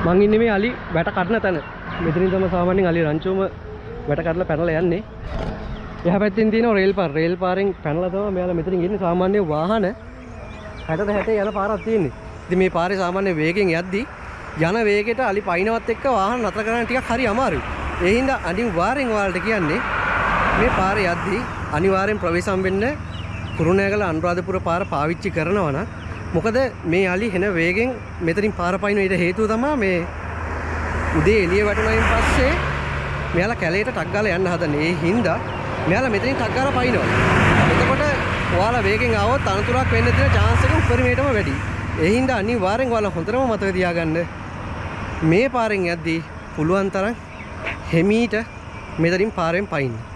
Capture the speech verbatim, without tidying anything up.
මං ඉන්නේ මේ අලි වැට කඩන තැන. මෙතනින් තමයි සාමාන්‍යයෙන් අලි රංචුවම වැට කඩලා පැනලා යන්නේ. එහා පැත්තෙන් තියෙනවා රේල් පාර. රේල් පාරෙන් පැනලා තමයි මෙයාලා මෙතනින් ඉන්නේ. සාමාන්‍ය වාහන හැටට හැටේ යන පාරක් තියෙන්නේ. ඉතින් මේ පාරේ සාමාන්‍ය වේගෙන් යද්දි යන වේගයට අලි පයින්නවත් එක්ක වාහන නතර කරන්න ටිකක් හරි අමාරුයි. ඒ හින්දා අනිවාර්යෙන් ඔයාලට කියන්නේ මේ පාරේ යද්දි අනිවාර්යෙන් ප්‍රවේශම් වෙන්න කුරුණෑගල අනුරාධපුර පාර පාවිච්චි කරනවා නම් මොකද මේ අලි හෙන වේගෙන් මෙතනින් පාර පයින්න ඊට හේතුව තමයි මේ උදේ එළිය වැටුණායින් පස්සේ මෙයාලා කැලේට ටක් ගාලා යන්න හදන්නේ. ඒ හින්දා මෙයාලා මෙතනින් ටක් ගාලා පයින්නවා. එතකොට ඔයාලා වේගෙන් ආවොත් අනතුරක් වෙන්න තියෙන chance එක උපරිමයටම වැඩි. ඒ හින්දා අනිවාර්යෙන් ඔයාලා හොඳටම මතක තියාගන්න මේ පාරෙන් යද්දී පුළුවන් තරම් හිමීට මෙතනින් පාරෙන් පයින්න.